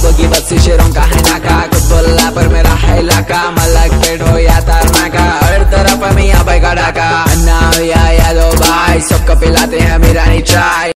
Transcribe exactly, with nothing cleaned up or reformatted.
ख्वाबों की बस्ती शेरों का है नाका, कुतुल्ला पर मेरा है इलाका, मलक पेट हो या तारनाका, हर तरफ मियां भाई का डाका। अन्ना या यादो भाई सबको पिलाते हैं मीरानी चाय।